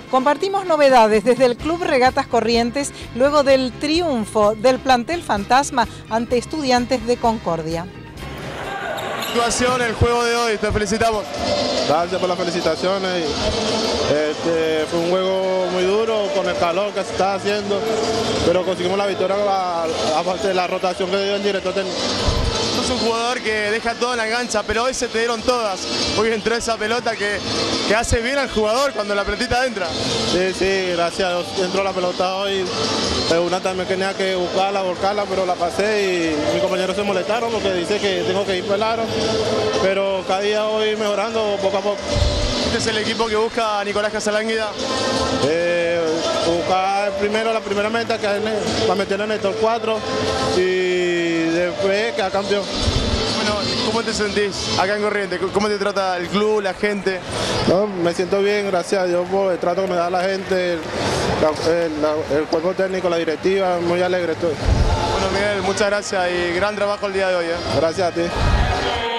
Compartimos novedades desde el Club Regatas Corrientes luego del triunfo del plantel fantasma ante Estudiantes de Concordia. Actuación, el juego de hoy, te felicitamos. Gracias por las felicitaciones. Fue un juego muy duro con el calor que se está haciendo, pero conseguimos la victoria aparte de la rotación que dio el director técnico. Sos un jugador que deja todo en la cancha, pero hoy se te dieron todas. Hoy entró esa pelota que hace bien al jugador cuando la pelotita entra. Sí, gracias a Dios entró la pelota hoy. Una también tenía que buscarla, volcarla, pero la pasé y mis compañeros se molestaron porque dice que tengo que ir por el aro. Pero cada día voy mejorando poco a poco. ¿Este es el equipo que busca a Nicolás Casalánguida? Buscar primero la primera meta que es para meter en el top 4 y después quedar campeón. Bueno, ¿cómo te sentís acá en Corrientes? ¿Cómo te trata el club, la gente? No, me siento bien, gracias a Dios por el trato que me da la gente, el cuerpo técnico, la directiva, muy alegre estoy. Bueno, Miguel, muchas gracias y gran trabajo el día de hoy. Gracias a ti.